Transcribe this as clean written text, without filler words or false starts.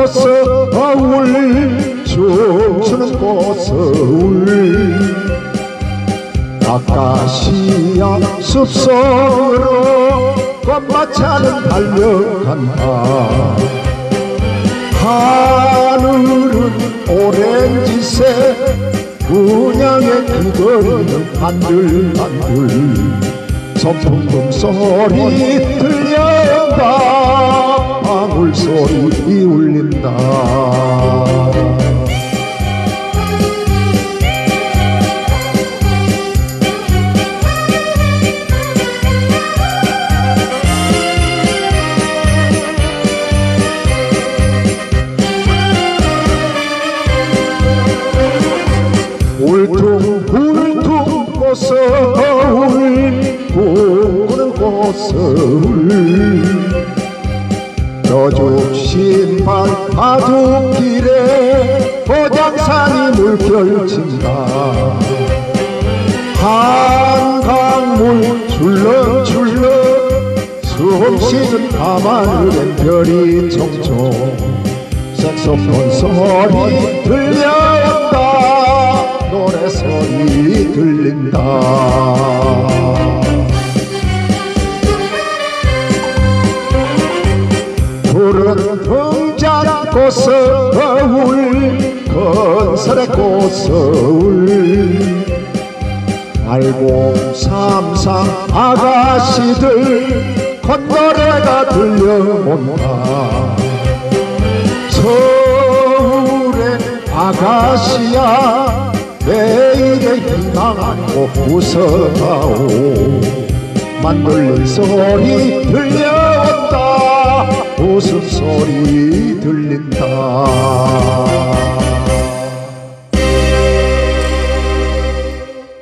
꽃서울 춤추는 꽃서울 아카시아 숲속으로 꽃마차는 달려간다. 하늘은 오렌지색 분양에 기거리는 반들반들 선풍금 소리 들려온다. 방울 소리 울린다. 울퉁불퉁 꽃서울 꿈꾸는 꽃서울 여죽 신발 바둑길에 보장산이 물결친다. 한강물 출렁출렁 숨쉬는 밤하늘엔 별이 총총 색소폰 소리 들려온다. 노래 소리 들린다. 푸른 풍잔 꽃서울 건설의 꽃서울 알콩삼상 아가씨들 콧노래가 들려온다. 서울의 아가씨야 내일의 희망 안고 웃어가오. 만들린 소리 들려